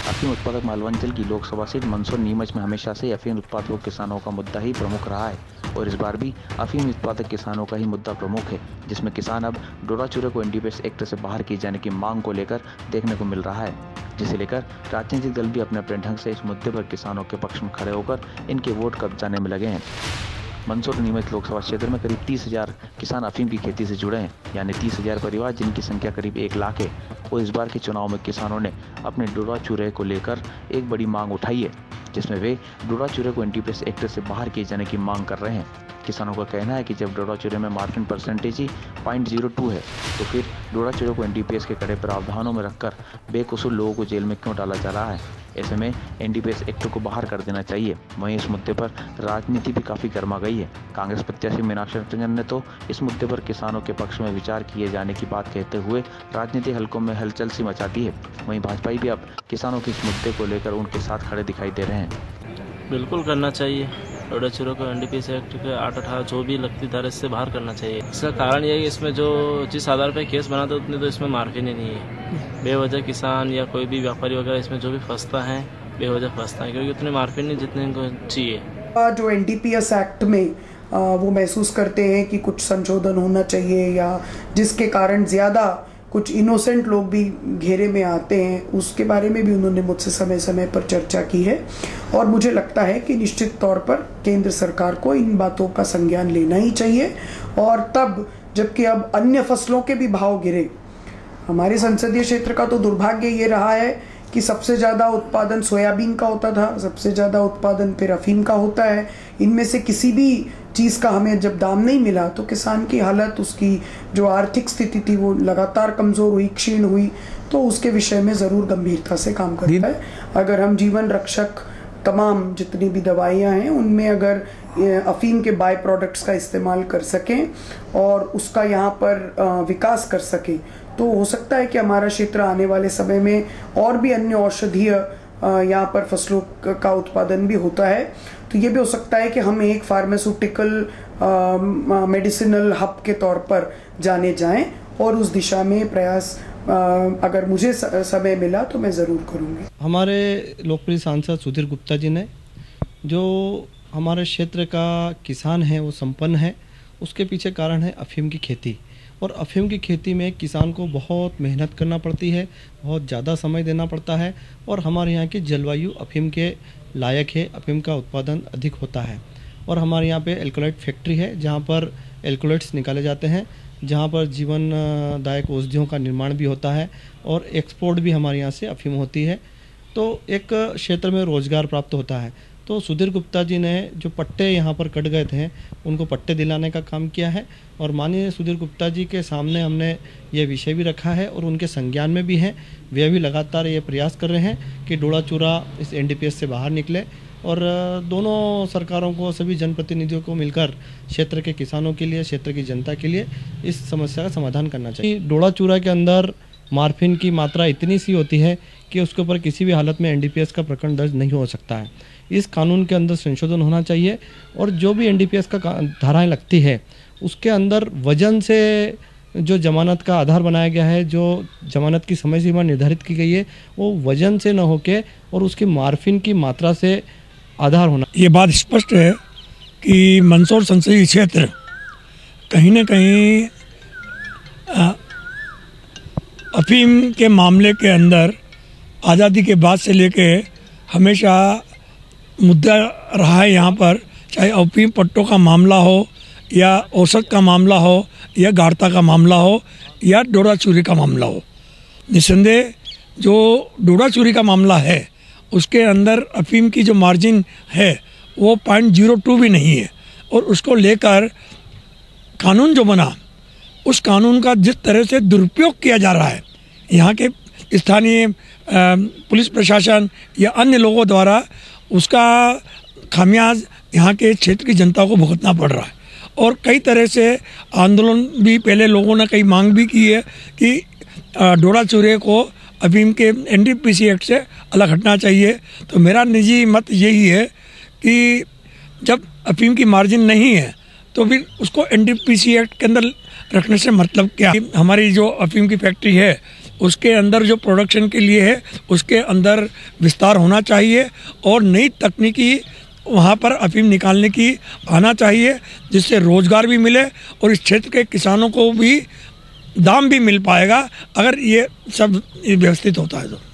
अफीम उत्पादक मालवांचल की लोकसभा सीट मंदसौर नीमच में हमेशा से अफीम उत्पादक किसानों का मुद्दा ही प्रमुख रहा है और इस बार भी अफीम उत्पादक किसानों का ही मुद्दा प्रमुख है, जिसमें किसान अब डोडा चूरे को एनडीपीएस एक्ट से बाहर किए जाने की मांग को लेकर देखने को मिल रहा है, जिसे लेकर राजनीतिक दल भी अपने अपने ढंग से इस मुद्दे पर किसानों के पक्ष में खड़े होकर इनके वोट कब्जाने में लगे हैं। मंदसौर नीमच लोकसभा क्षेत्र में करीब 30,000 किसान अफीम की खेती से जुड़े हैं, यानी 30,000 परिवार जिनकी संख्या करीब 1 लाख है। और इस बार के चुनाव में किसानों ने अपने डोडा चूरे को लेकर एक बड़ी मांग उठाई है, जिसमें वे डोडा चूरे को एनडीपीएस एक्ट से बाहर किए जाने की मांग कर रहे हैं। किसानों का कहना है कि जब डोडा चूरे में मार्जिन परसेंटेज ही 0.02 है, तो फिर डोडा चूरे को एनडीपीएस के कड़े प्रावधानों में रखकर बेकसूर लोगों को जेल में क्यों डाला जा रहा है। ऐसे में एनडीपीएस एक्ट को बाहर कर देना चाहिए। वहीं इस मुद्दे पर राजनीति भी काफी गर्मा गई है। कांग्रेस प्रत्याशी मीनाक्षी रंजन ने तो इस मुद्दे पर किसानों के पक्ष में विचार किए जाने की बात कहते हुए राजनीतिक हलकों में हलचल सी मचा दी है। वहीं भाजपा भी अब किसानों के इस मुद्दे को लेकर उनके साथ खड़े दिखाई दे रहे हैं। बिल्कुल करना चाहिए। डोडा चूरे को एनडीपीएस एक्ट के 8/18 जो भी लगती धारा इससे बाहर करना चाहिए। इसका कारण यह है कि इसमें जो जिस आधार पर केस बनाते उतने तो इसमें मार्जिन ही नहीं है। बेवजह किसान या कोई भी व्यापारी वगैरह इसमें जो भी फंसता है बेवजह फंसता है, क्योंकि उतने मार्जिन नहीं जितने इनको चाहिए। जो एनडीपीएस एक्ट में वो महसूस करते हैं कि कुछ संशोधन होना चाहिए या जिसके कारण ज़्यादा कुछ इनोसेंट लोग भी घेरे में आते हैं, उसके बारे में भी उन्होंने मुझसे समय समय पर चर्चा की है। और मुझे लगता है कि निश्चित तौर पर केंद्र सरकार को इन बातों का संज्ञान लेना ही चाहिए। और तब जबकि अब अन्य फसलों के भी भाव गिरे, हमारे संसदीय क्षेत्र का तो दुर्भाग्य ये रहा है कि सबसे ज़्यादा उत्पादन सोयाबीन का होता था, सबसे ज़्यादा उत्पादन फिर अफीम का होता है। इनमें से किसी भी चीज़ का हमें जब दाम नहीं मिला तो किसान की हालत, उसकी जो आर्थिक स्थिति थी वो लगातार कमज़ोर हुई, क्षीण हुई। तो उसके विषय में ज़रूर गंभीरता से काम करता है। अगर हम जीवन रक्षक तमाम जितनी भी दवाइयाँ हैं उनमें अगर अफीम के बाय प्रोडक्ट्स का इस्तेमाल कर सकें और उसका यहाँ पर विकास कर सकें, तो हो सकता है कि हमारा क्षेत्र आने वाले समय में और भी अन्य औषधीय यहाँ पर फसलों का उत्पादन भी होता है। तो ये भी हो सकता है कि हम एक फार्मास्यूटिकल मेडिसिनल हब के तौर पर जाने जाएं और उस दिशा में प्रयास अगर मुझे समय मिला तो मैं ज़रूर करूँगी। हमारे लोकप्रिय सांसद सुधीर गुप्ता जी ने, जो हमारे क्षेत्र का किसान है वो संपन्न है, उसके पीछे कारण है अफीम की खेती। और अफीम की खेती में किसान को बहुत मेहनत करना पड़ती है, बहुत ज़्यादा समय देना पड़ता है और हमारे यहाँ की जलवायु अफीम के लायक है, अफीम का उत्पादन अधिक होता है। और हमारे यहाँ पे एल्कोलाइट फैक्ट्री है जहाँ पर एल्कोलाइट्स निकाले जाते हैं, जहाँ पर जीवनदायक औषधियों का निर्माण भी होता है और एक्सपोर्ट भी हमारे यहाँ से अफीम होती है। तो एक क्षेत्र में रोजगार प्राप्त होता है। तो सुधीर गुप्ता जी ने जो पट्टे यहाँ पर कट गए थे उनको पट्टे दिलाने का काम किया है और माननीय सुधीर गुप्ता जी के सामने हमने ये विषय भी रखा है और उनके संज्ञान में भी हैं। वे भी लगातार ये प्रयास कर रहे हैं कि डोडा चूरा इस एनडीपीएस से बाहर निकले और दोनों सरकारों को, सभी जनप्रतिनिधियों को मिलकर क्षेत्र के किसानों के लिए, क्षेत्र की जनता के लिए इस समस्या का समाधान करना चाहिए। डोडा चूरा के अंदर मार्फिन की मात्रा इतनी सी होती है कि उसके ऊपर किसी भी हालत में एनडीपीएस का प्रकरण दर्ज नहीं हो सकता है। इस कानून के अंदर संशोधन होना चाहिए और जो भी एनडीपीएस का धाराएं लगती है उसके अंदर वजन से जो जमानत का आधार बनाया गया है, जो जमानत की समय सीमा निर्धारित की गई है, वो वजन से न होके और उसकी मार्फिन की मात्रा से आधार होना। ये बात स्पष्ट है कि मंदसौर संसदीय क्षेत्र कहीं न कहीं अफीम के मामले के अंदर आज़ादी के बाद से लेके हमेशा मुद्दा रहा है। यहाँ पर चाहे अफीम पट्टों का मामला हो या औसत का मामला हो या गाढ़ता का मामला हो या डोडा चूरी का मामला हो, निस्संदेह जो डोडा चूरी का मामला है उसके अंदर अफीम की जो मार्जिन है वो 0.02 भी नहीं है। और उसको लेकर कानून जो बना, उस कानून का जिस तरह से दुरुपयोग किया जा रहा है यहाँ के स्थानीय पुलिस प्रशासन या अन्य लोगों द्वारा, उसका खामियाज यहाँ के क्षेत्र की जनता को भुगतना पड़ रहा है। और कई तरह से आंदोलन भी पहले लोगों ने कई मांग भी की है कि डोडा चूरे को अफीम के एनडीपीएस एक्ट से अलग हटना चाहिए। तो मेरा निजी मत यही है कि जब अफीम की मार्जिन नहीं है तो फिर उसको एनडीपीएस एक्ट के अंदर रखने से मतलब क्या। हमारी जो अफीम की फैक्ट्री है उसके अंदर जो प्रोडक्शन के लिए है उसके अंदर विस्तार होना चाहिए और नई तकनीकी वहाँ पर अफीम निकालने की आना चाहिए, जिससे रोज़गार भी मिले और इस क्षेत्र के किसानों को भी दाम भी मिल पाएगा अगर ये सब व्यवस्थित होता है तो।